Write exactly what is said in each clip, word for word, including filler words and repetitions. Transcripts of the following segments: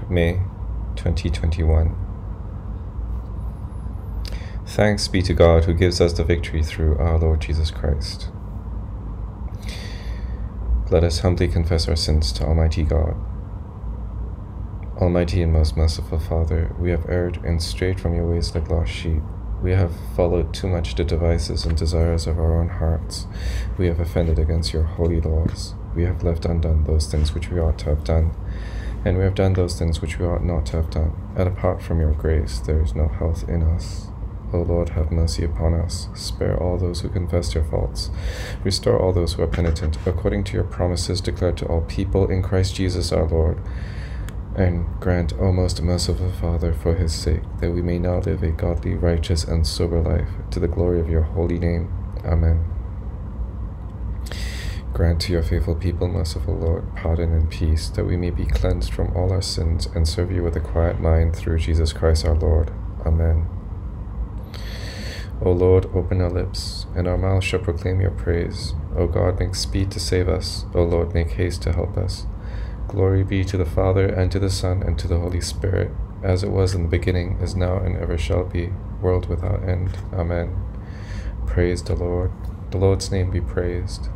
May twenty twenty-one. Thanks be to God who gives us the victory through our Lord Jesus Christ. Let us humbly confess our sins to Almighty God. Almighty and most merciful Father, we have erred and strayed from your ways like lost sheep. We have followed too much the devices and desires of our own hearts. We have offended against your holy laws. We have left undone those things which we ought to have done, and we have done those things which we ought not to have done. And apart from your grace, there is no health in us. O Lord, have mercy upon us. Spare all those who confess their faults. Restore all those who are penitent, according to your promises declared to all people in Christ Jesus our Lord. And grant, O most merciful Father, for his sake, that we may now live a godly, righteous, and sober life, to the glory of your holy name. Amen. Grant to your faithful people, merciful Lord, pardon and peace, that we may be cleansed from all our sins and serve you with a quiet mind through Jesus Christ our Lord. Amen. O Lord, open our lips, and our mouths shall proclaim your praise. O God, make speed to save us. O Lord, make haste to help us. Glory be to the Father, and to the Son, and to the Holy Spirit, as it was in the beginning, is now, and ever shall be, world without end. Amen. Praise the Lord. The Lord's name be praised.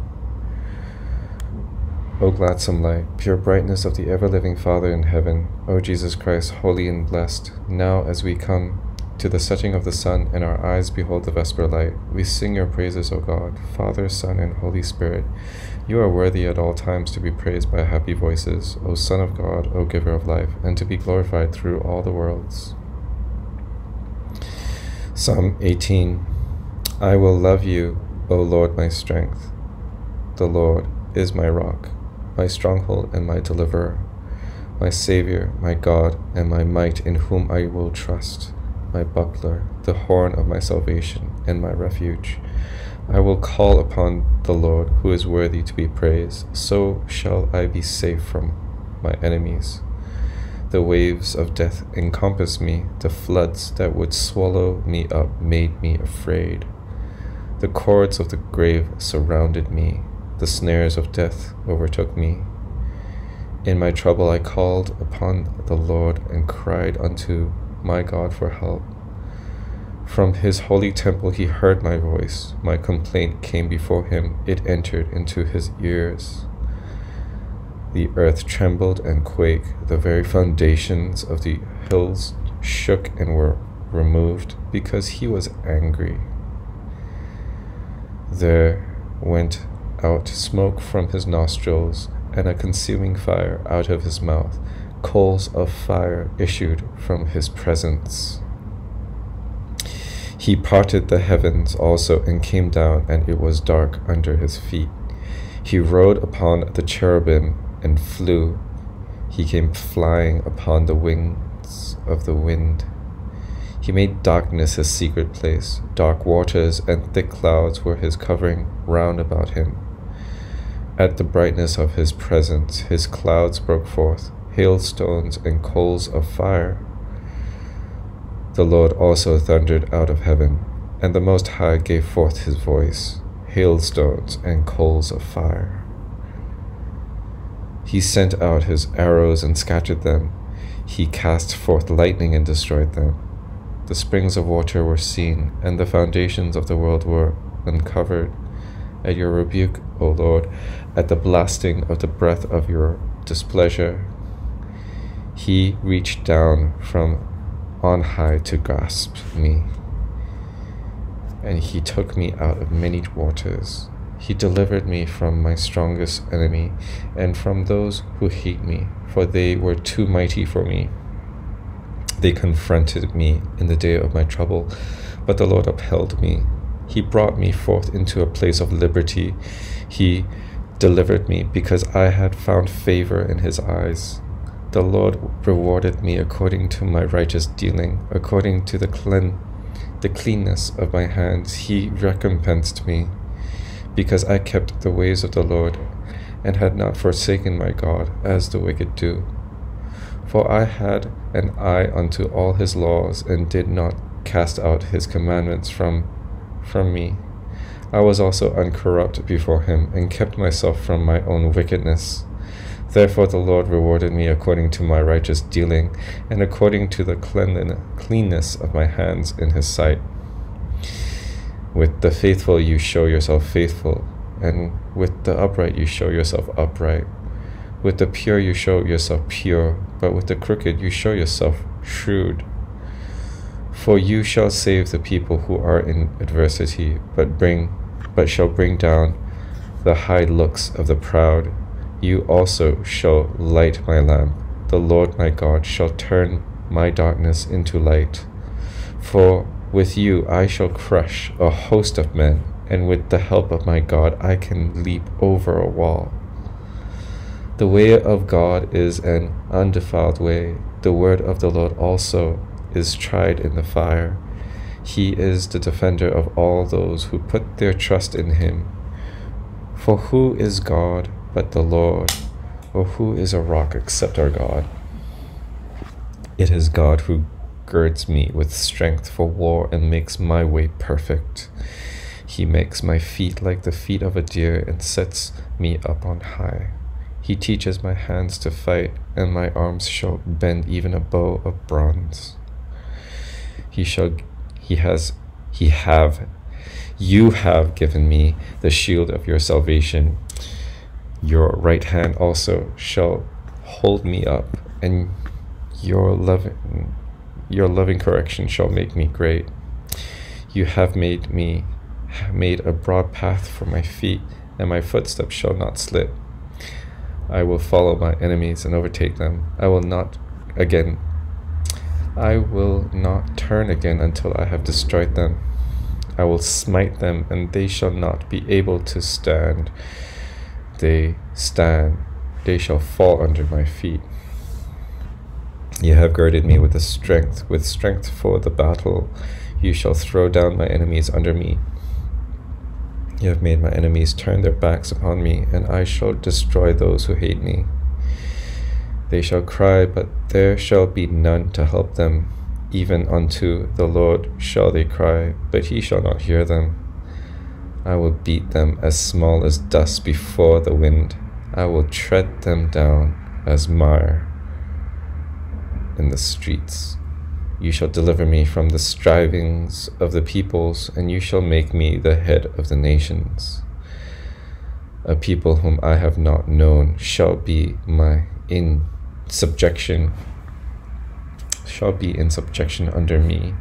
O gladsome light, pure brightness of the ever-living Father in heaven, O Jesus Christ, holy and blessed, now as we come to the setting of the sun, and our eyes behold the vesper light, we sing your praises, O God, Father, Son, and Holy Spirit. You are worthy at all times to be praised by happy voices, O Son of God, O Giver of life, and to be glorified through all the worlds. Psalm eighteen. I will love you, O Lord, my strength. The Lord is my rock, my stronghold and my deliverer, my Savior, my God, and my might, in whom I will trust, my buckler, the horn of my salvation, and my refuge. I will call upon the Lord, who is worthy to be praised. So shall I be safe from my enemies. The waves of death encompassed me. The floods that would swallow me up made me afraid. The cords of the grave surrounded me. The snares of death overtook me. In my trouble I called upon the Lord and cried unto my God for help. From his holy temple he heard my voice. My complaint came before him. It entered into his ears. The earth trembled and quaked. The very foundations of the hills shook and were removed, because he was angry. There went out smoke from his nostrils, and a consuming fire out of his mouth. Coals of fire issued from his presence. He parted the heavens also, and came down, and it was dark under his feet. He rode upon the cherubim and flew. He came flying upon the wings of the wind. He made darkness his secret place. Dark waters and thick clouds were his covering round about him. At the brightness of his presence, his clouds broke forth, hailstones and coals of fire. The Lord also thundered out of heaven, and the Most High gave forth his voice, hailstones and coals of fire. He sent out his arrows and scattered them. He cast forth lightning and destroyed them. The springs of water were seen, and the foundations of the world were uncovered. At your rebuke, O Lord, at the blasting of the breath of your displeasure, he reached down from on high to grasp me, and he took me out of many waters. He delivered me from my strongest enemy, and from those who hate me, for they were too mighty for me. They confronted me in the day of my trouble, but the Lord upheld me. He brought me forth into a place of liberty. He delivered me because I had found favor in his eyes. The Lord rewarded me according to my righteous dealing, according to the clean, the cleanness of my hands. He recompensed me, because I kept the ways of the Lord, and had not forsaken my God, as the wicked do. For I had an eye unto all his laws, and did not cast out his commandments from, from me. I was also uncorrupt before him, and kept myself from my own wickedness. Therefore the Lord rewarded me according to my righteous dealing, and according to the cleanness of my hands in his sight. With the faithful you show yourself faithful, and with the upright you show yourself upright. With the pure you show yourself pure, but with the crooked you show yourself shrewd. For you shall save the people who are in adversity, but bring, but shall bring down the high looks of the proud. You also shall light my lamp. The Lord my God shall turn my darkness into light. For with you I shall crush a host of men, and with the help of my God I can leap over a wall. The way of God is an undefiled way. The word of the Lord also is tried in the fire. He is the defender of all those who put their trust in him. For who is God but the Lord? Or who is a rock except our God? It is God who girds me with strength for war and makes my way perfect. He makes my feet like the feet of a deer and sets me up on high. He teaches my hands to fight, and my arms shall bend even a bow of bronze. He shall, he has, he have, you have given me the shield of your salvation. Your right hand also shall hold me up, and your loving, your loving correction shall make me great. You have made me, made a broad path for my feet, and my footsteps shall not slip. I will follow my enemies and overtake them. I will not again I will not turn again until I have destroyed them. I will smite them, and they shall not be able to stand. They stand, they shall fall under my feet. You have girded me with the strength, with strength for the battle. You shall throw down my enemies under me. You have made my enemies turn their backs upon me, and I shall destroy those who hate me. They shall cry, but there shall be none to help them. Even unto the Lord shall they cry, but he shall not hear them. I will beat them as small as dust before the wind. I will tread them down as mire in the streets. You shall deliver me from the strivings of the peoples, and you shall make me the head of the nations. A people whom I have not known shall be my in subjection, shall be in subjection under me.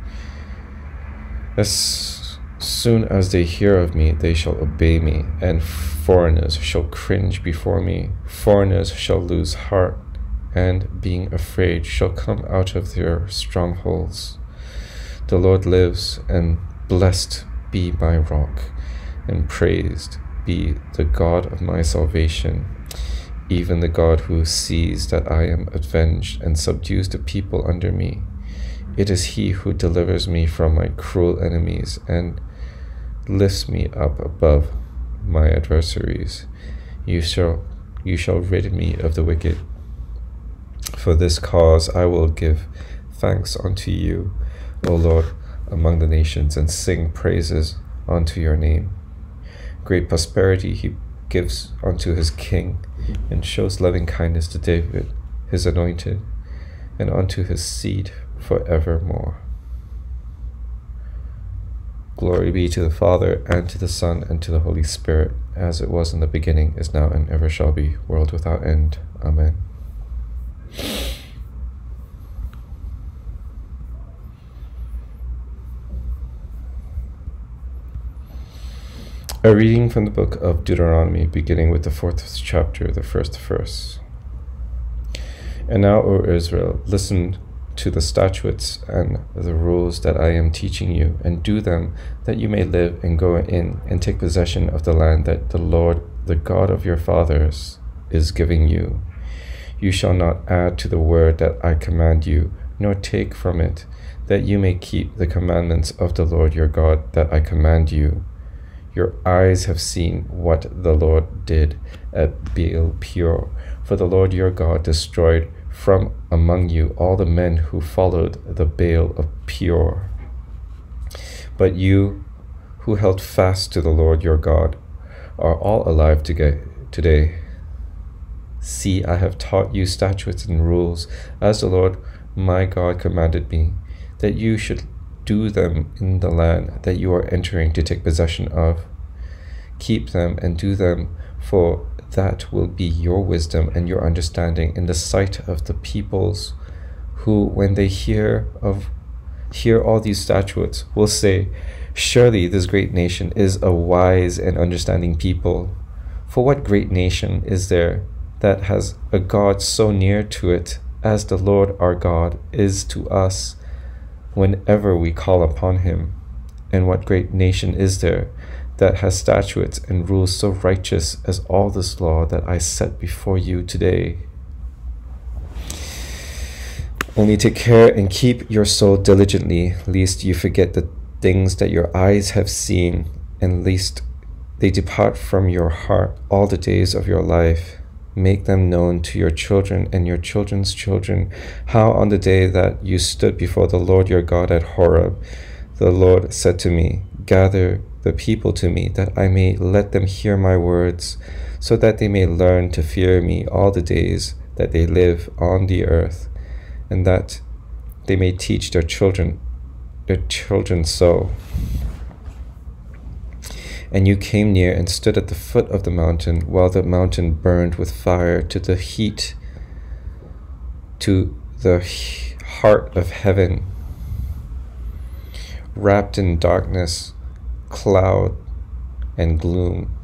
As soon as they hear of me, they shall obey me, and foreigners shall cringe before me. Foreigners shall lose heart, and being afraid shall come out of their strongholds. The Lord lives, and blessed be my rock, and praised be the God of my salvation, even the God who sees that I am avenged and subdues the people under me. It is he who delivers me from my cruel enemies and lifts me up above my adversaries. You shall, you shall rid me of the wicked. For this cause I will give thanks unto you, O Lord, among the nations, and sing praises unto your name. Great prosperity he gives unto his king, and shows loving kindness to David, his anointed, and unto his seed forevermore. Glory be to the Father, and to the Son, and to the Holy Spirit, as it was in the beginning, is now, and ever shall be, world without end. Amen. A reading from the book of Deuteronomy, beginning with the fourth chapter, the first verse. And now, O Israel, listen to the statutes and the rules that I am teaching you, and do them, that you may live and go in and take possession of the land that the Lord, the God of your fathers, is giving you. You shall not add to the word that I command you, nor take from it, that you may keep the commandments of the Lord your God that I command you. Your eyes have seen what the Lord did at Baal Peor, for the Lord your God destroyed from among you all the men who followed the Baal of Peor. But you, who held fast to the Lord your God, are all alive today. See, I have taught you statutes and rules, as the Lord my God commanded me, that you should do them in the land that you are entering to take possession of. Keep them and do them, for that will be your wisdom and your understanding in the sight of the peoples, who, when they hear of hear all these statutes, will say, surely this great nation is a wise and understanding people. For what great nation is there that has a God so near to it as the Lord our God is to us whenever we call upon him? And what great nation is there that has statutes and rules so righteous as all this law that I set before you today? Only take care and keep your soul diligently, lest you forget the things that your eyes have seen, and lest they depart from your heart all the days of your life. Make them known to your children and your children's children, how on the day that you stood before the Lord your God at Horeb, the Lord said to me, gather the people to me, that I may let them hear my words, so that they may learn to fear me all the days that they live on the earth, and that they may teach their children, their children so. And you came near and stood at the foot of the mountain, while the mountain burned with fire to the heat, to the heart of heaven, wrapped in darkness, cloud, and gloom.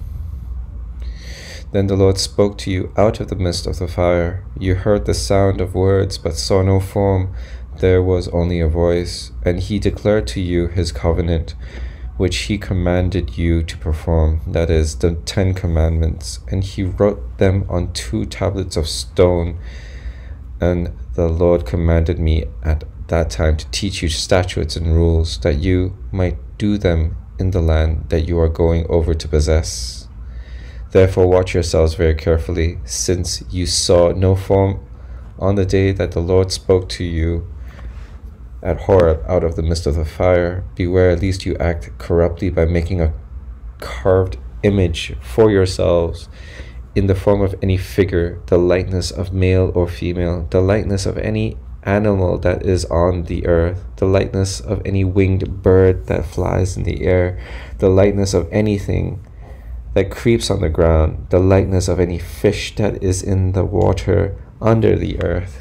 Then the Lord spoke to you out of the midst of the fire. You heard the sound of words, but saw no form. There was only a voice. And he declared to you his covenant, which he commanded you to perform, that is, the Ten Commandments. And he wrote them on two tablets of stone. And the Lord commanded me at that time to teach you statutes and rules, that you might do them in the land that you are going over to possess. Therefore watch yourselves very carefully, since you saw no form on the day that the Lord spoke to you at Horeb out of the midst of the fire. Beware lest you act corruptly by making a carved image for yourselves in the form of any figure, the likeness of male or female, the likeness of any animal that is on the earth, the likeness of any winged bird that flies in the air, the likeness of anything that creeps on the ground, the likeness of any fish that is in the water under the earth.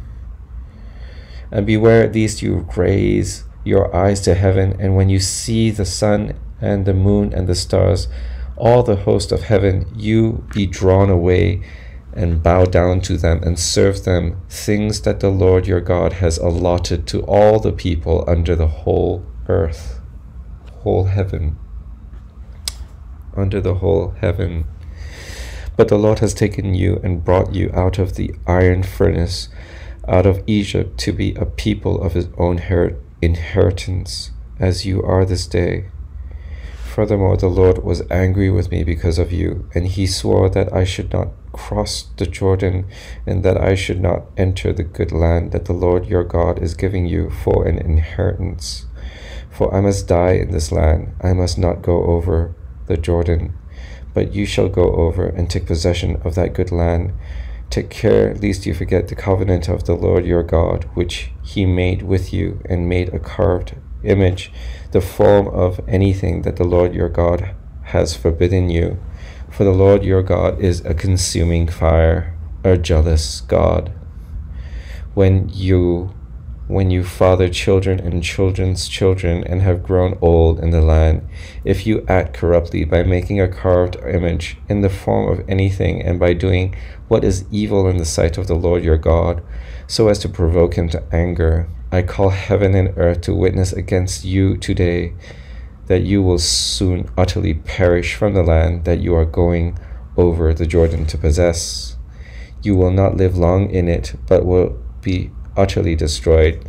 And beware lest you raise your eyes to heaven, and when you see the sun and the moon and the stars, all the host of heaven, you be drawn away and bow down to them and serve them, things that the Lord your God has allotted to all the people under the whole earth, whole heaven. under the whole heaven. But the Lord has taken you and brought you out of the iron furnace, out of Egypt, to be a people of his own inheritance, as you are this day. Furthermore, the Lord was angry with me because of you, and he swore that I should not cross the Jordan, and that I should not enter the good land that the Lord your God is giving you for an inheritance. For I must die in this land, I must not go over the Jordan, but you shall go over and take possession of that good land. Take care lest you forget the covenant of the Lord your God, which he made with you, and made a carved image, the form of anything that the Lord your God has forbidden you. For the Lord your God is a consuming fire, a jealous God. When you when you father children and children's children and have grown old in the land, if you act corruptly by making a carved image in the form of anything, and by doing what is evil in the sight of the Lord your God, so as to provoke him to anger, I call heaven and earth to witness against you today, that you will soon utterly perish from the land that you are going over the Jordan to possess. You will not live long in it, but will be utterly destroyed.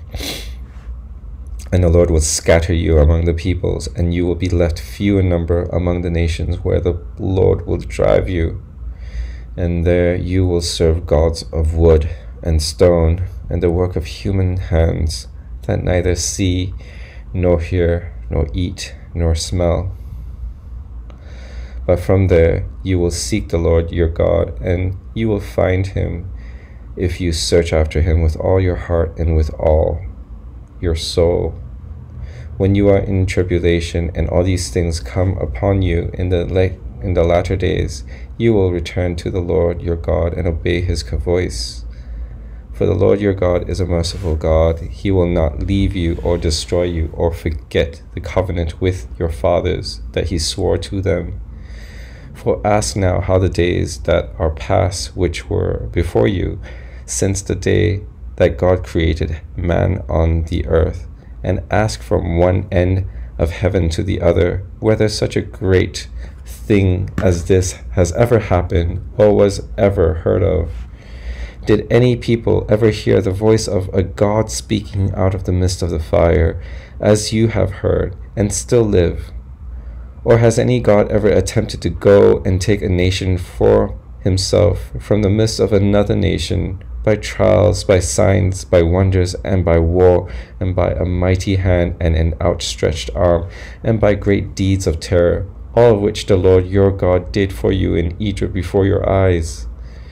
And the Lord will scatter you among the peoples, and you will be left few in number among the nations where the Lord will drive you. And there you will serve gods of wood and stone, and the work of human hands, that neither see, nor hear, nor eat, nor smell. But from there you will seek the Lord your God, and you will find him if you search after him with all your heart and with all your soul. When you are in tribulation and all these things come upon you in the la- in the latter days, you will return to the Lord your God and obey his voice. For the Lord your God is a merciful God. He will not leave you or destroy you or forget the covenant with your fathers that he swore to them. For ask now how the days that are past which were before you, since the day that God created man on the earth, and ask from one end of heaven to the other, whether such a great thing as this has ever happened or was ever heard of. Did any people ever hear the voice of a God speaking out of the midst of the fire, as you have heard, and still live? Or has any God ever attempted to go and take a nation for himself from the midst of another nation, by trials, by signs, by wonders, and by war, and by a mighty hand and an outstretched arm, and by great deeds of terror, all of which the Lord your God did for you in Egypt before your eyes?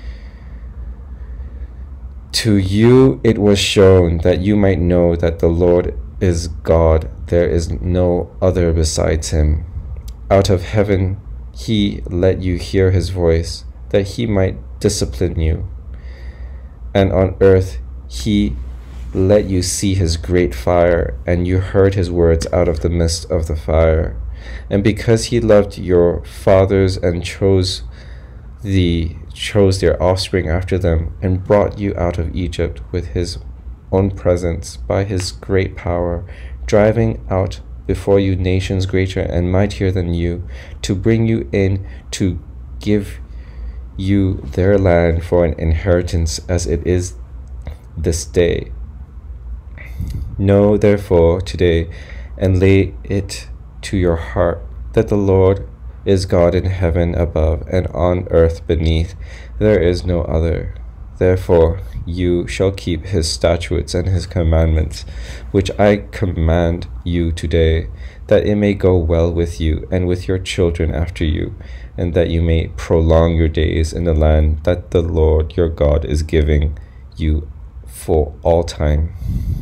To you it was shown that you might know that the Lord is God, there is no other besides him. Out of heaven he let you hear his voice, that he might discipline you. And on earth he let you see his great fire, and you heard his words out of the midst of the fire. And because he loved your fathers and chose the chose their offspring after them, and brought you out of Egypt with his own presence by his great power, driving out before you nations greater and mightier than you, to bring you in to give you their land for an inheritance, as it is this day. Know therefore today, and lay it to your heart, that the Lord is God in heaven above, and on earth beneath. There is no other. Therefore you shall keep his statutes and his commandments, which I command you today, that it may go well with you and with your children after you, and that you may prolong your days in the land that the Lord your God is giving you for all time.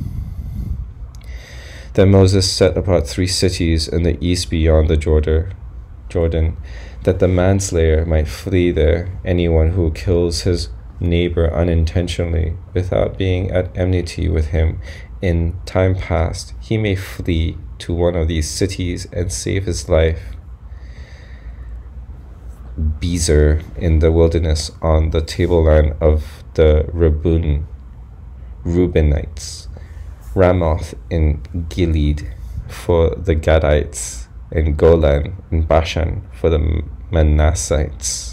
Then Moses set apart three cities in the east beyond the Jordan, Jordan, that the manslayer might flee there. Anyone who kills his neighbor unintentionally, without being at enmity with him in time past, he may flee to one of these cities and save his life. Bezer in the wilderness on the tableland of the Reuben, Reubenites, Ramoth in Gilead for the Gadites, and Golan in Bashan for the Manassites.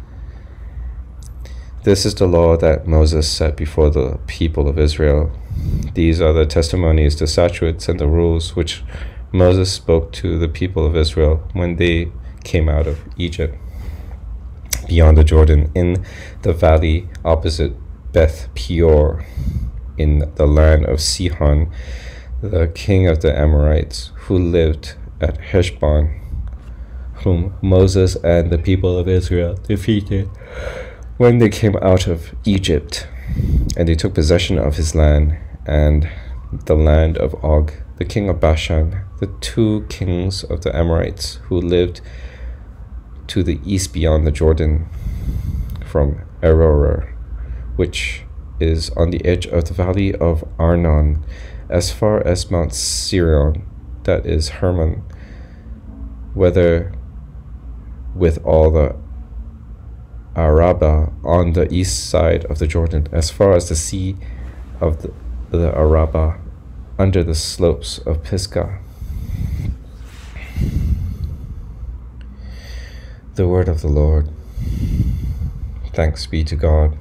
This is the law that Moses set before the people of Israel. These are the testimonies, the statutes, and the rules which Moses spoke to the people of Israel when they came out of Egypt, beyond the Jordan, in the valley opposite Beth Peor, in the land of Sihon, the king of the Amorites, who lived at Heshbon, whom Moses and the people of Israel defeated when they came out of Egypt. And they took possession of his land and the land of Og, the king of Bashan, the two kings of the Amorites, who lived to the east beyond the Jordan, from Aroer, which is on the edge of the valley of Arnon, as far as Mount Sirion, that is Hermon, whether with all the Arabah on the east side of the Jordan, as far as the sea of the, the Arabah, under the slopes of Pisgah. The word of the Lord. Thanks be to God.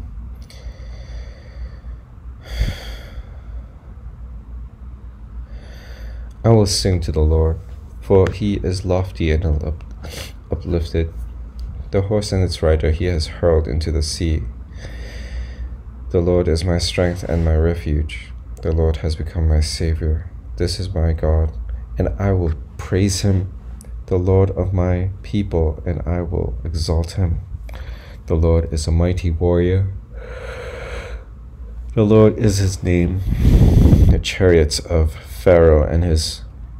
I will sing to the Lord, for he is lofty and up uplifted. The horse and its rider he has hurled into the sea. The Lord is my strength and my refuge. The Lord has become my Savior. This is my God, and I will praise him the Lord of my people, and I will exalt him. The Lord is a mighty warrior. The Lord is his name. The chariots of Pharaoh and his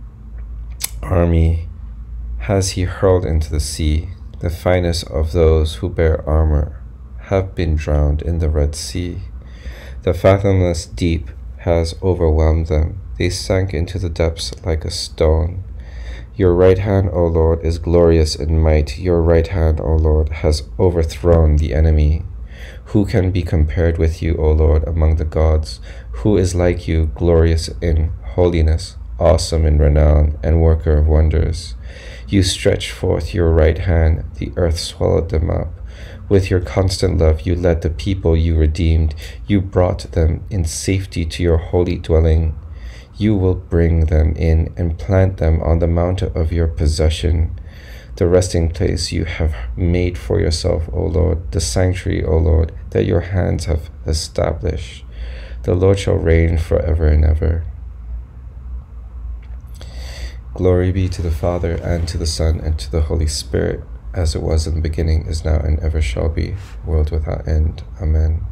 army has he hurled into the sea. The finest of those who bear armor have been drowned in the Red Sea. The fathomless deep has overwhelmed them. They sank into the depths like a stone. Your right hand, O Lord, is glorious in might. Your right hand, O Lord, has overthrown the enemy. Who can be compared with you, O Lord, among the gods? Who is like you, glorious in holiness, awesome in renown, and worker of wonders? You stretched forth your right hand, the earth swallowed them up. With your constant love you led the people you redeemed. You brought them in safety to your holy dwelling. You will bring them in and plant them on the mount of your possession, the resting place you have made for yourself, O Lord, the sanctuary, O Lord, that your hands have established. The Lord shall reign forever and ever. Glory be to the Father, and to the Son, and to the Holy Spirit, as it was in the beginning, is now, and ever shall be, world without end. Amen.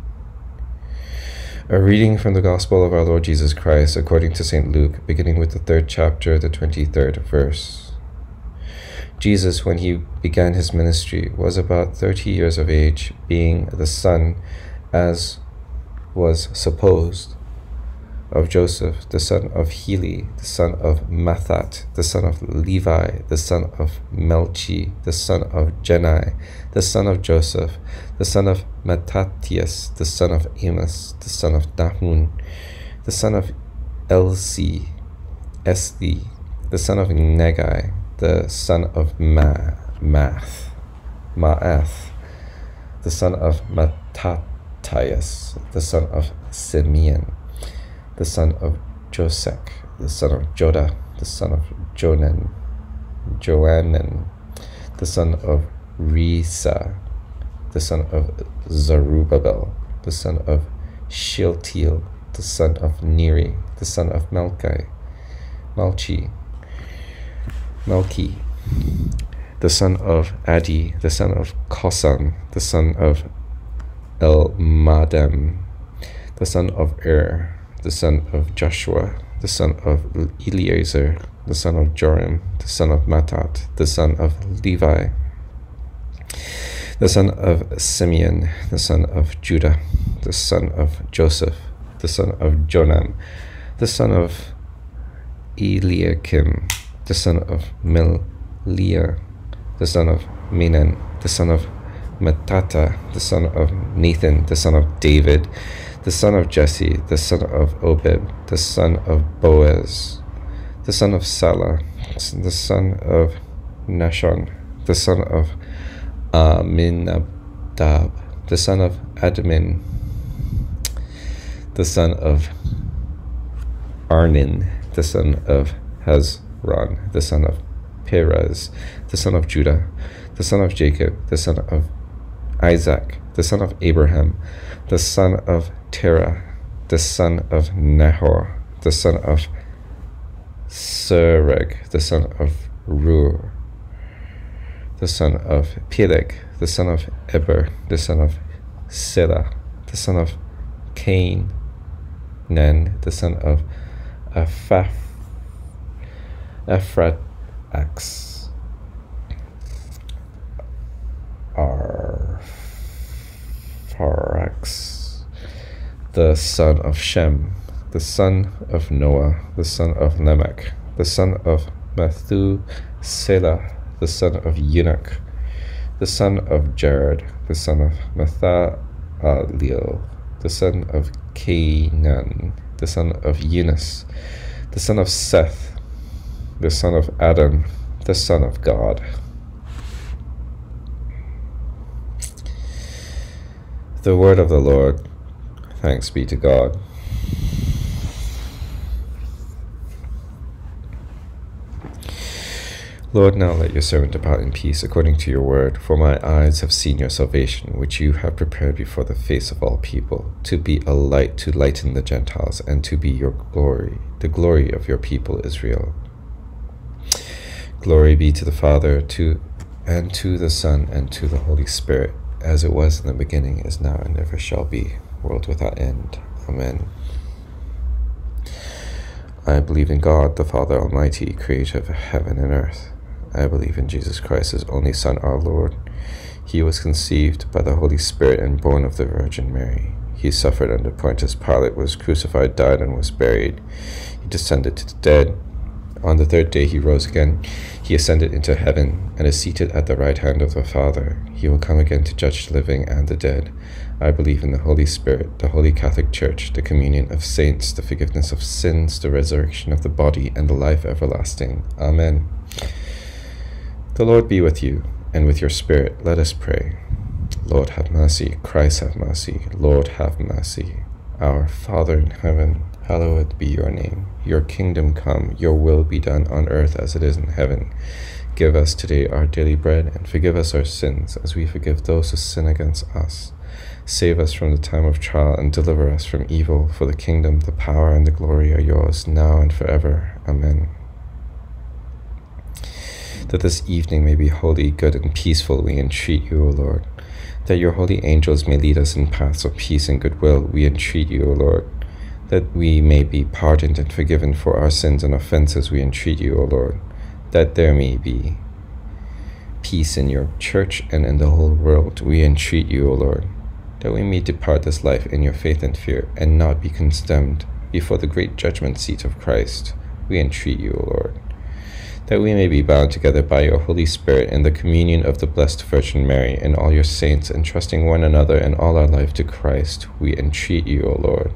A reading from the Gospel of our Lord Jesus Christ according to Saint Luke, beginning with the third chapter, the twenty-third verse. Jesus, when he began his ministry, was about thirty years of age, being the son, as was supposed, of Joseph, the son of Heli, the son of Mathat, the son of Levi, the son of Melchi, the son of Jenai, the son of Joseph, the son of Mattathias, the son of Amos, the son of Nahum, the son of Elsi, Esli, the son of Negai, the son of Ma, Math, Maath, the son of Mattathias, the son of Simeon, the son of Josek, the son of Joda, the son of Jonan, Joanan, the son of Risa, the son of Zerubbabel, the son of Shealtiel, the son of Neri, the son of Melchi, Malchi, Melchi, the son of Adi, the son of Kosan, the son of Elmadam, the son of Er, the son of Joshua, the son of Eliezer, the son of Joram, the son of Mattat, the son of Levi, the son of Simeon, the son of Judah, the son of Joseph, the son of Jonam, the son of Eliakim, the son of Melea, the son of Menan, the son of Matata, the son of Nathan, the son of David, the son of Jesse, the son of Obed, the son of Boaz, the son of Salah, the son of Nashon, the son of Aminadab, the son of Admin, the son of Arnin, the son of Hezron, the son of Perez, the son of Judah, the son of Jacob, the son of Isaac, the son of Abraham, the son of Terah, the son of Nahor, the son of Sereg, the son of Rur, the son of Peleg, the son of Eber, the son of Selah, the son of Cain, Nen, the son of Ephrath, Ephrax, Arphaxad, the son of Shem, the son of Noah, the son of Lamech, the son of Methuselah, the son of Eunuch, the son of Jared, the son of Methaleel, the son of Canaan, the son of Eunice, the son of Seth, the son of Adam, the son of God. The word of the Lord. Thanks be to God. Lord, now let your servant depart in peace according to your word, for my eyes have seen your salvation, which you have prepared before the face of all people, to be a light to lighten the Gentiles, and to be your glory, the glory of your people Israel. Glory be to the Father, to and to the Son, and to the Holy Spirit, as it was in the beginning, is now, and ever shall be, world without end. Amen. I believe in God, the Father Almighty, creator of heaven and earth. I believe in Jesus Christ, his only Son, our Lord. He was conceived by the Holy Spirit and born of the Virgin Mary. He suffered under Pontius Pilate, was crucified, died, and was buried. He descended to the dead. On the third day he rose again. He ascended into heaven, and is seated at the right hand of the Father. He will come again to judge the living and the dead. I believe in the Holy Spirit, the Holy Catholic Church, the communion of saints, the forgiveness of sins, the resurrection of the body, and the life everlasting. Amen. The Lord be with you, and with your spirit. Let us pray. Lord, have mercy. Christ, have mercy. Lord, have mercy. Our Father in heaven, hallowed be your name. Your kingdom come, your will be done on earth as it is in heaven. Give us today our daily bread, and forgive us our sins, as we forgive those who sin against us. Save us from the time of trial, and deliver us from evil. For the kingdom, the power, and the glory are yours, now and forever. Amen. That this evening may be holy, good, and peaceful, we entreat you, O Lord. That your holy angels may lead us in paths of peace and goodwill, we entreat you, O Lord. That we may be pardoned and forgiven for our sins and offenses, we entreat you, O Lord. That there may be peace in your church and in the whole world, we entreat you, O Lord. That we may depart this life in your faith and fear, and not be condemned before the great judgment seat of Christ, we entreat you, O Lord. That we may be bound together by your Holy Spirit in the communion of the Blessed Virgin Mary and all your saints, entrusting one another and all our life to Christ, we entreat you, O Lord.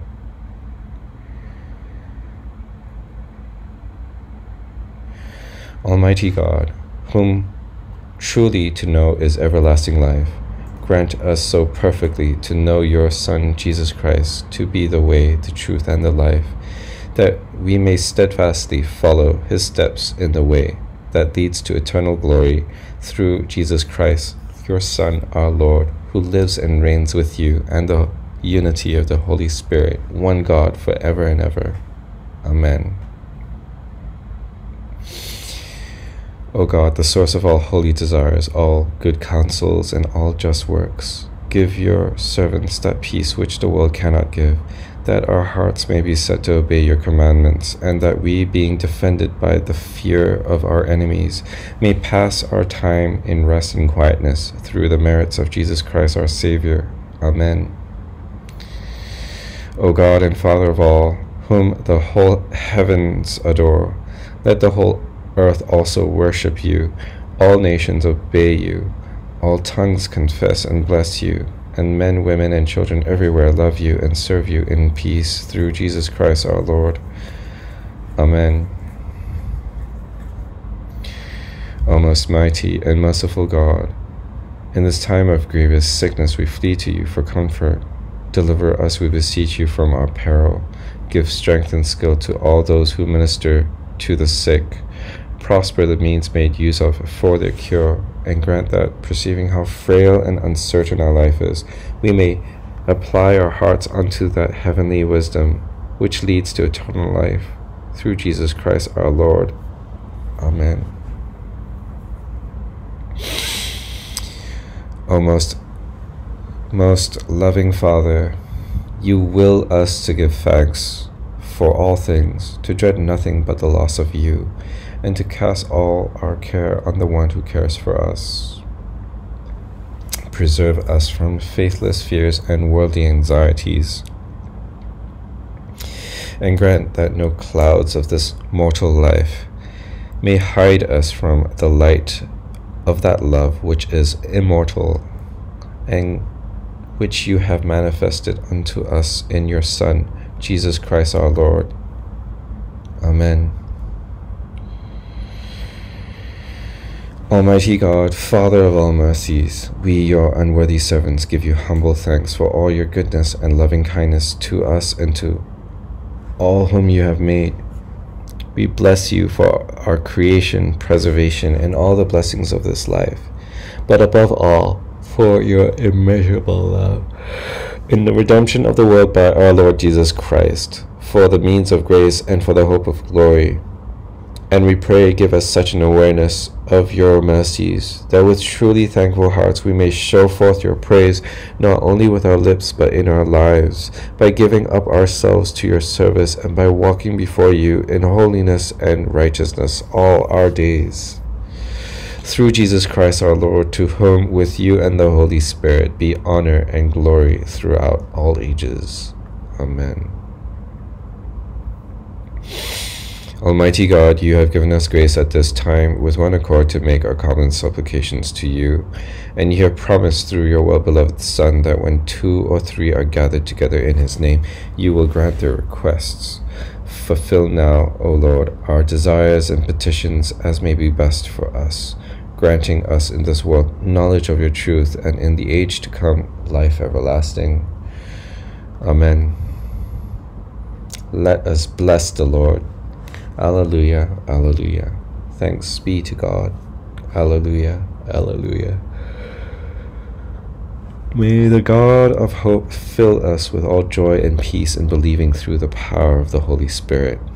Almighty God, whom truly to know is everlasting life, grant us so perfectly to know your Son, Jesus Christ, to be the way, the truth, and the life, that we may steadfastly follow his steps in the way that leads to eternal glory, through Jesus Christ, your Son, our Lord, who lives and reigns with you, and the unity of the Holy Spirit, one God, forever and ever. Amen. O God, the source of all holy desires, all good counsels, and all just works, give your servants that peace which the world cannot give, that our hearts may be set to obey your commandments, and that we, being defended by the fear of our enemies, may pass our time in rest and quietness, through the merits of Jesus Christ our Savior. Amen. O God and Father of all, whom the whole heavens adore, let the whole earth also worship you, all nations obey you, all tongues confess and bless you, and men, women, and children everywhere love you and serve you in peace, through Jesus Christ our Lord. Amen. O most mighty and merciful God, in this time of grievous sickness we flee to you for comfort. Deliver us, we beseech you, from our peril. Give strength and skill to all those who minister to the sick. Prosper the means made use of for their cure, and grant that, perceiving how frail and uncertain our life is, we may apply our hearts unto that heavenly wisdom which leads to eternal life, through Jesus Christ our Lord. Amen. O most, most loving Father, you will us to give thanks for all things, to dread nothing but the loss of you, and to cast all our care on the one who cares for us. Preserve us from faithless fears and worldly anxieties, and grant that no clouds of this mortal life may hide us from the light of that love which is immortal, and which you have manifested unto us in your Son, Jesus Christ our Lord. Amen. Almighty God, Father of all mercies, we, your unworthy servants, give you humble thanks for all your goodness and loving kindness to us and to all whom you have made. We bless you for our creation, preservation, and all the blessings of this life, but above all, for your immeasurable love in the redemption of the world by our Lord Jesus Christ, for the means of grace and for the hope of glory. And we pray, give us such an awareness of your mercies, that with truly thankful hearts we may show forth your praise, not only with our lips, but in our lives, by giving up ourselves to your service, and by walking before you in holiness and righteousness all our days. Through Jesus Christ our Lord, to whom with you and the Holy Spirit be honor and glory throughout all ages. Amen. Almighty God, you have given us grace at this time with one accord to make our common supplications to you, and you have promised through your well-beloved Son that when two or three are gathered together in his name, you will grant their requests. Fulfill now, O Lord, our desires and petitions as may be best for us, granting us in this world knowledge of your truth, and in the age to come life everlasting. Amen. Let us bless the Lord. Alleluia, alleluia. Thanks be to God. Alleluia, alleluia. May the God of hope fill us with all joy and peace in believing through the power of the Holy Spirit.